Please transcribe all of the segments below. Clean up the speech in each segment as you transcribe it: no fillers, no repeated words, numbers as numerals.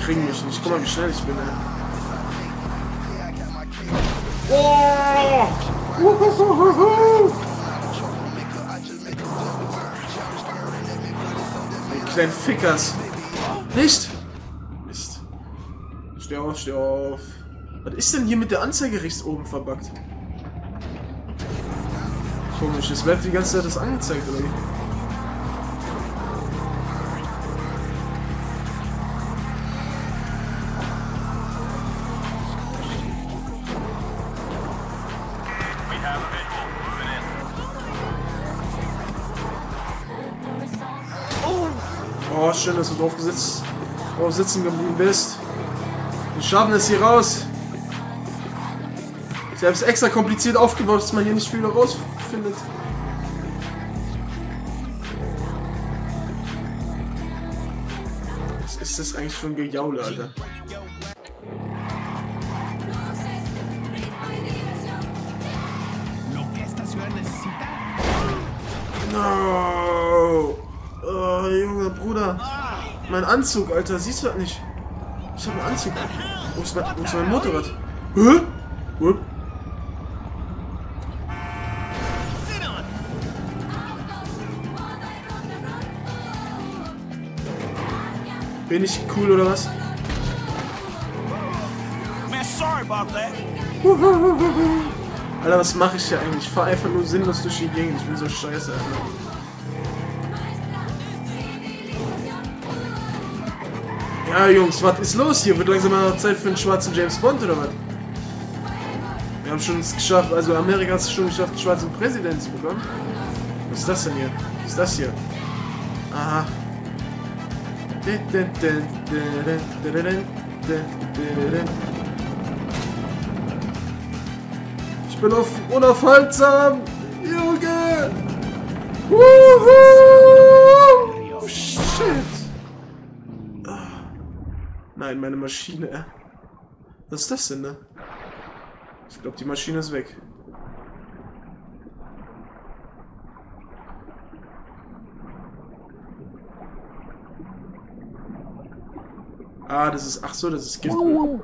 kriegen mich nicht. Guck mal, wie schnell ich bin, ey. Oh! Die kleinen Fickers. Nicht! Mist. Steh auf, steh auf. Was ist denn hier mit der Anzeige rechts oben verbuggt? Komisch, es bleibt die ganze Zeit das angezeigt, oder wie? Oh, schön, dass du drauf sitzen geblieben bist. Wir schaffen es hier raus. Sie haben es extra kompliziert aufgebaut, dass man hier nicht viel rausfindet. Was ist das eigentlich für ein Gejaule, Alter? No! Oh, junger Bruder. Mein Anzug, Alter. Siehst du das nicht? Ich hab einen Anzug. Wo ist mein Motorrad? Hä? What? Bin ich cool oder was? Alter, was mache ich hier eigentlich? Ich fahr einfach nur sinnlos durch die Gegend. Ich bin so scheiße, Alter. Ja, Jungs, was ist los hier? Wird langsam mal Zeit für einen schwarzen James Bond oder was? Wir haben schon es geschafft, also Amerika hat es schon geschafft, einen schwarzen Präsidenten zu bekommen. Was ist das denn hier? Was ist das hier? Aha. Ich bin unaufhaltsam! Junge! Woohoo! Shit! Nein, meine Maschine. Was ist das denn, ne? Ich glaube, die Maschine ist weg. Ah, das ist... Ach so, das ist Giftmüll.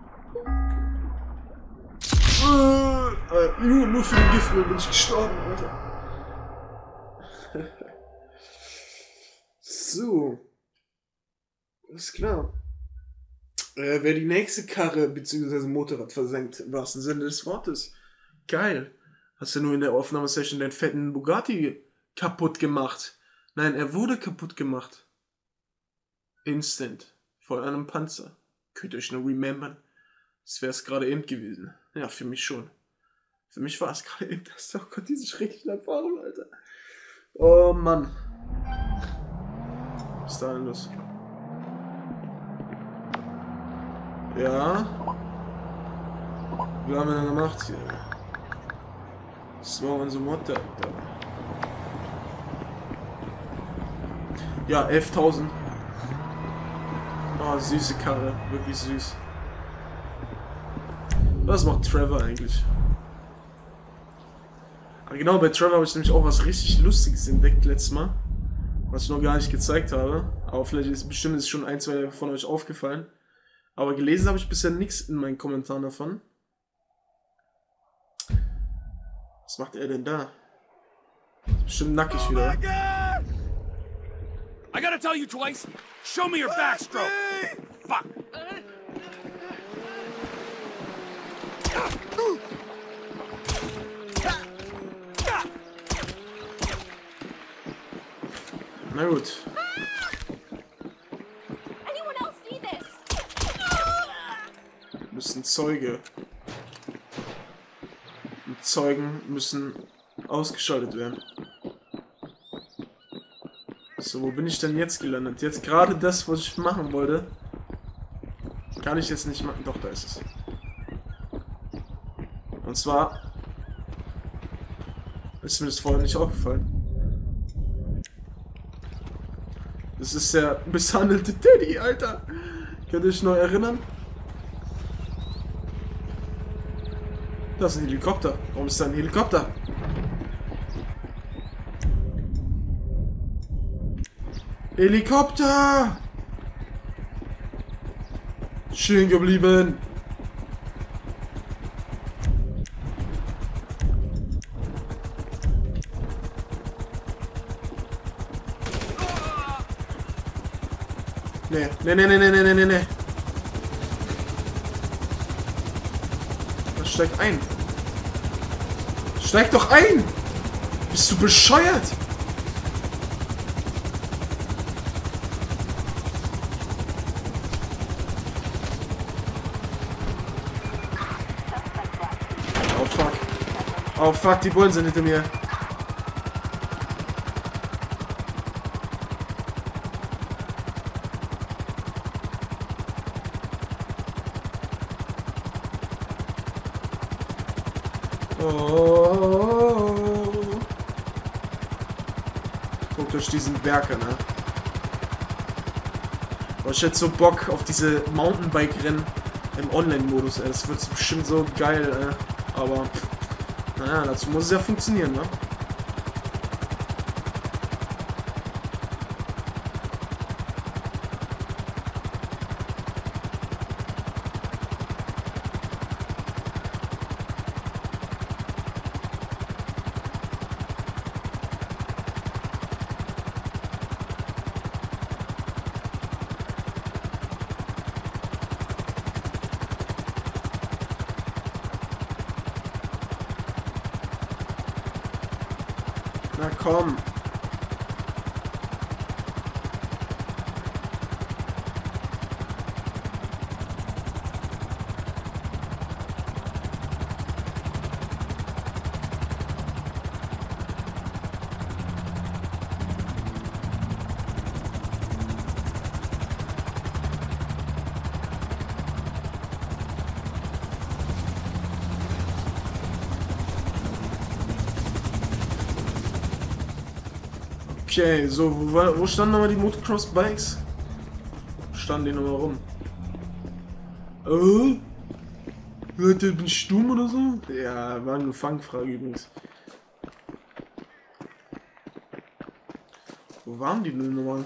Nur für den Giftmüll bin ich gestorben, Alter. So. Ist klar. Wer die nächste Karre bzw. Motorrad versenkt, im wahrsten Sinne des Wortes. Geil. Hast du nur in der Aufnahmesession deinen fetten Bugatti kaputt gemacht? Nein, er wurde kaputt gemacht. Instant. Von einem Panzer. Könnt ihr euch noch remembern? Das wäre es gerade eben gewesen. Ja, für mich schon. Für mich war es gerade eben das. Oh Gott, diese schrecklichen Erfahrungen, Alter. Oh Mann. Was ist da denn los? Ja. Wie haben wir denn gemacht hier? Das war unsere Mutter. Ja, 11.000. Oh, süße Karre. Wirklich süß. Was macht Trevor eigentlich? Aber genau, bei Trevor habe ich nämlich auch was richtig Lustiges entdeckt letztes Mal. Was ich noch gar nicht gezeigt habe. Aber vielleicht ist bestimmt schon ein, zwei von euch aufgefallen. Aber gelesen habe ich bisher nichts in meinen Kommentaren davon. Was macht er denn da? Ist bestimmt nackig wieder. I gotta tell you twice. Show me your backstroke. Fuck. Na gut. Müssen Zeuge. Und Zeugen müssen ausgeschaltet werden. So, wo bin ich denn jetzt gelandet? Jetzt gerade das, was ich machen wollte. Kann ich jetzt nicht machen. Doch, da ist es. Und zwar ist mir das vorher nicht aufgefallen. Das ist der misshandelte Teddy, Alter. Könnt ihr euch noch erinnern? Das ist ein Helikopter. Warum ist da ein Helikopter? Helikopter! Stehen geblieben. Nee, nee, nee, nee, nee, nee, nee, nee. Steig ein. Steig doch ein! Bist du bescheuert? Oh fuck. Oh fuck, die Bullen sind hinter mir. Oh. Guckt durch diesen Berge, ne? Aber ich hätte so Bock auf diese Mountainbike-Rennen im Online-Modus, ey. Das wird bestimmt so geil, ey. Aber, naja, dazu muss es ja funktionieren, ne? Na komm. Okay, so, wo standen nochmal die Motocross-Bikes? Standen die nochmal rum? Oh? Leute, bin ich stumm oder so? Ja, war eine Fangfrage übrigens. Wo waren die denn nochmal?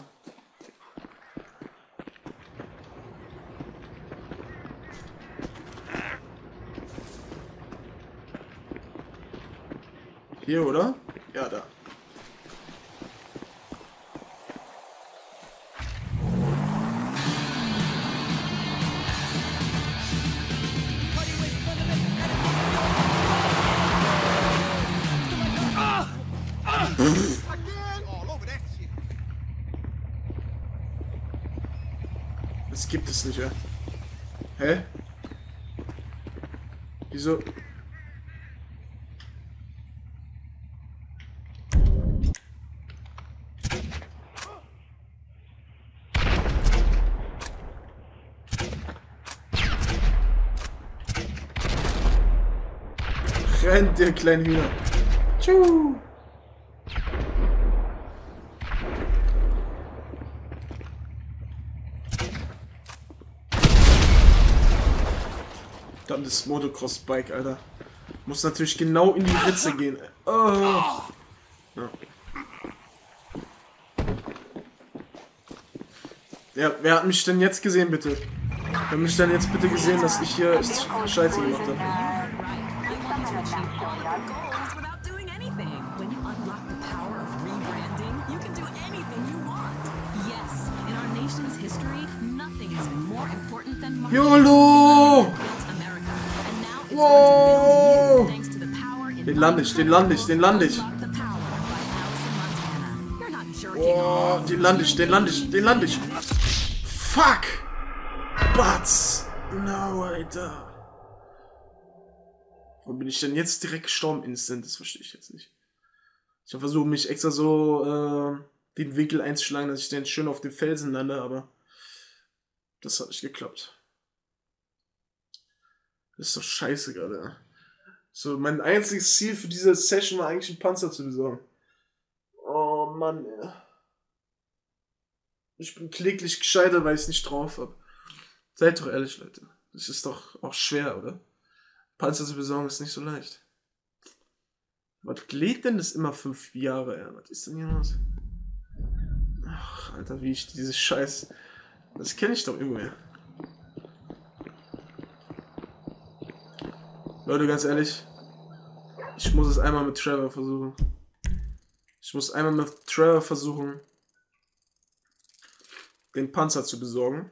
Hier, oder? Ja, da. Das gibt es nicht, ja. Hä? Wieso? Rennt, ihr kleinen Hühner. Tschu. Dann das Motocross-Bike, Alter. Muss natürlich genau in die Ritze gehen. Oh. Ja. Ja, wer hat mich denn jetzt gesehen, bitte? Wer hat mich denn jetzt bitte gesehen, dass ich hier Scheiße gemacht habe? YOLO! Wow! Den lande ich, den lande ich, den lande ich. Oh, den lande ich, den lande ich, den lande ich. Fuck! Batz! No, Alter. Warum bin ich denn jetzt direkt gestorben instant? Das verstehe ich jetzt nicht. Ich habe versucht, mich extra so den Winkel einzuschlagen, dass ich dann schön auf den Felsen lande, aber das hat nicht geklappt. Das ist doch scheiße gerade. So, mein einziges Ziel für diese Session war eigentlich einen Panzer zu besorgen. Oh Mann, ey. Ich bin kläglich gescheitert, weil ich es nicht drauf habe. Seid doch ehrlich, Leute. Das ist doch auch schwer, oder? Panzer zu besorgen ist nicht so leicht. Was lädt denn das immer 5 Jahre? Ja, was ist denn hier los? Ach, Alter, wie ich dieses Scheiß... Das kenne ich doch irgendwoher. Leute, ganz ehrlich, ich muss es einmal mit Trevor versuchen. Ich muss einmal mit Trevor versuchen, den Panzer zu besorgen.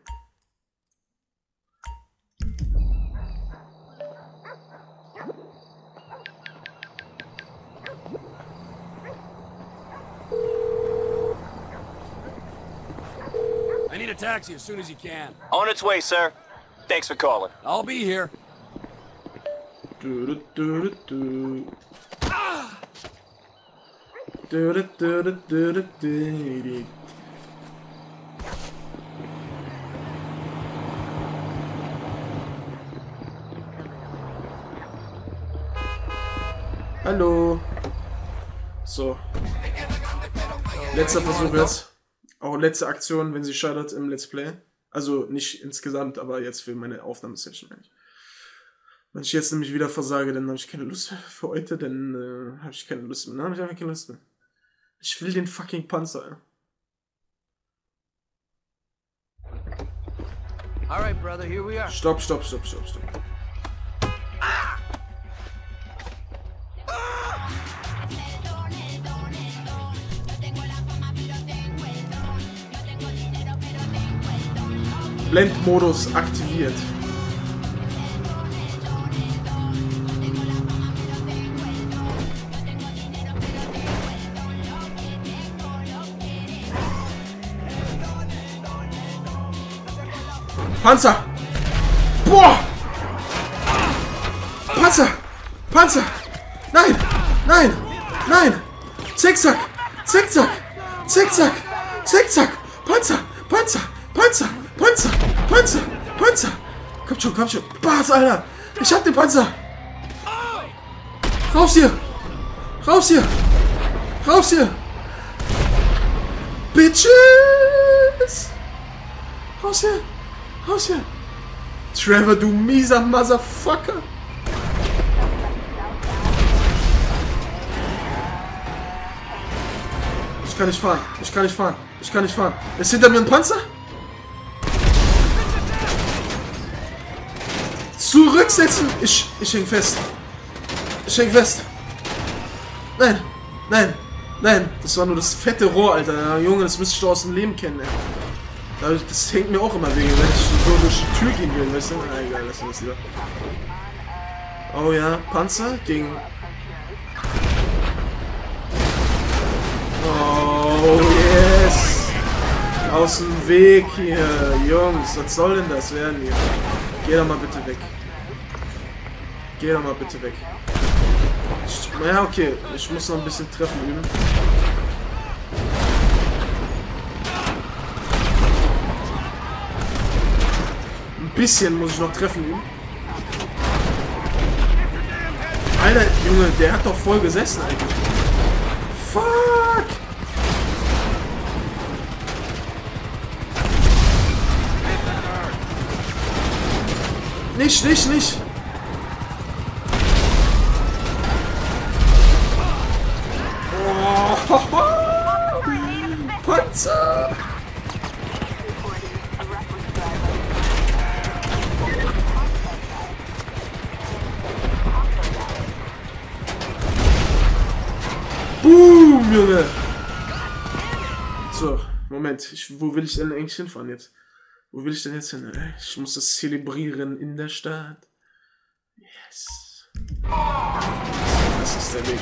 I need a taxi as soon as you can. On its way, sir. Thanks for calling. I'll be here. Hallo. So. Letzter Versuch jetzt. Auch letzte Aktion, wenn sie scheitert im Let's Play. Also nicht insgesamt, aber jetzt für meine Aufnahmesession. Wenn ich jetzt nämlich wieder versage, dann habe ich keine Lust mehr für heute, dann habe ich keine Lust mehr. Dann habe ich einfach keine Lust mehr. Ich will den fucking Panzer. Alright, brother, here we are. Stopp. Blendmodus aktiviert. Panzer! Boah! Panzer! Nein! Zickzack! Panzer! Kommt schon! Bas, Alter! Ich hab den Panzer! Raus hier! Bitches! Raus hier! Trevor, du mieser Motherfucker! Ich kann nicht fahren. Ist hinter mir ein Panzer? Zurücksetzen! Ich häng fest. Nein. Das war nur das fette Rohr, Alter. Ja, Junge, das müsste ich doch aus dem Leben kennen, ey. Das hängt mir auch immer wegen, wenn ich so durch die Tür gehen will, weißt du? Na, egal, lass uns das lieber. Oh ja, Panzer gegen... Oh, yes! Aus dem Weg hier, Jungs, was soll denn das werden hier? Geh doch mal bitte weg. Ja, okay, ich muss noch ein bisschen Treffen üben. Ein bisschen muss ich noch Treffen üben. Alter, Junge, der hat doch voll gesessen eigentlich. Fuck! Nicht! Oh, Panzer! Boom, Junge! So, Moment. Wo will ich denn eigentlich hinfahren jetzt? Wo will ich denn jetzt hin? Ich muss das zelebrieren in der Stadt. Yes. Das ist der Weg.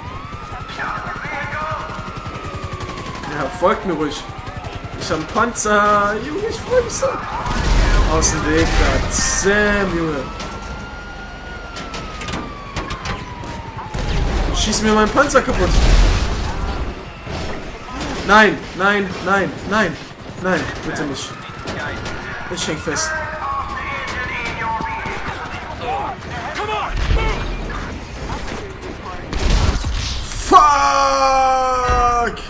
Ja, folgt mir ruhig. Ich hab einen Panzer. Junge, ich freu mich so. Aus dem Weg da. Sam, Junge. Schieß mir meinen Panzer kaputt. Nein, bitte nicht. Ich häng fest. Fuck!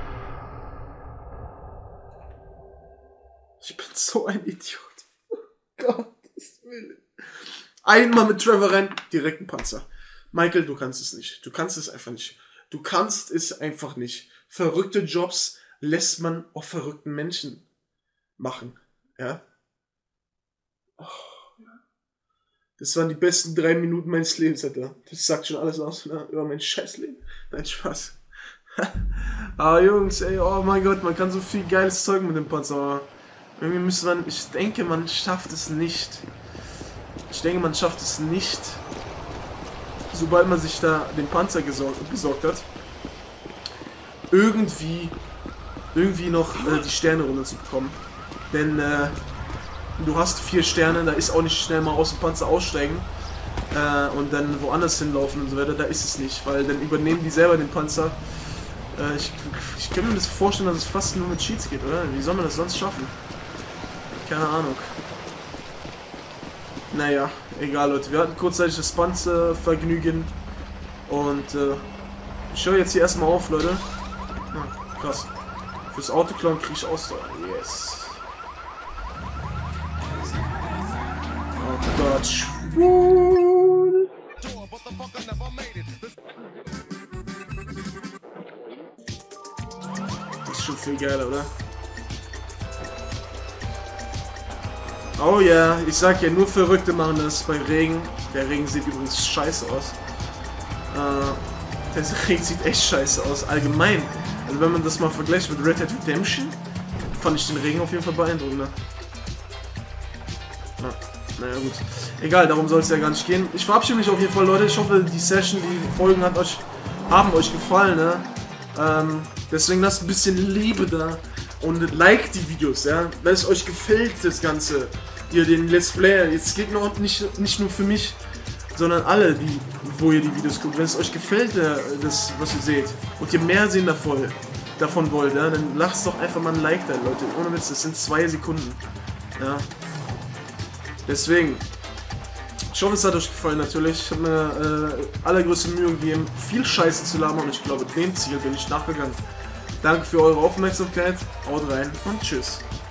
Ich bin so ein Idiot. Gottes Willen. Einmal mit Trevor rein, direkt ein Panzer. Michael, du kannst es nicht. Du kannst es einfach nicht. Verrückte Jobs lässt man auf verrückten Menschen machen. Ja? Oh, ja. Das waren die besten 3 Minuten meines Lebens, Alter. Das sagt schon alles aus, ne? Über mein Scheißleben. Nein, Spaß. Aber Jungs, ey, oh mein Gott, man kann so viel geiles Zeug mit dem Panzer, aber irgendwie müsste man, ich denke, man schafft es nicht. Sobald man sich da den Panzer besorgt hat, irgendwie noch die Sterne runterzubekommen. Denn du hast 4 Sterne, da ist auch nicht schnell mal aus dem Panzer aussteigen und dann woanders hinlaufen und so weiter, da ist es nicht, weil dann übernehmen die selber den Panzer. Ich kann mir das vorstellen, dass es fast nur mit Cheats geht, oder? Wie soll man das sonst schaffen? Keine Ahnung. Naja, egal Leute, wir hatten kurzzeitig das Panzervergnügen und ich höre jetzt hier erstmal auf, Leute. Ah, krass. Fürs Autoklauen kriege ich Ausdauer. Yes. Oh Gott, schwul. Das ist schon viel geiler, oder? Oh ja, ich sag ja, nur Verrückte machen das bei Regen. Der Regen sieht übrigens scheiße aus. Der Regen sieht echt scheiße aus, allgemein. Also wenn man das mal vergleicht mit Red Dead Redemption, fand ich den Regen auf jeden Fall beeindruckender. Naja gut. Egal, darum soll es ja gar nicht gehen. Ich verabschiede mich auf jeden Fall, Leute. Ich hoffe, die Session, die Folgen haben euch gefallen, ne? Deswegen lasst ein bisschen Liebe da und liked die Videos, ja? Wenn es euch gefällt, das Ganze, ihr den Let's Player, jetzt geht noch nicht nur für mich, sondern alle, wo ihr die Videos guckt. Wenn es euch gefällt, das, was ihr seht, und ihr mehr sehen davon wollt, ja? Dann lasst doch einfach mal ein Like da, Leute. Ohne Witz, das sind 2 Sekunden, ja? Deswegen, ich hoffe, es hat euch gefallen natürlich. Ich habe mir allergrößte Mühe gegeben, viel Scheiße zu labern und ich glaube, dem Ziel bin ich nachgegangen. Danke für eure Aufmerksamkeit, haut rein und tschüss.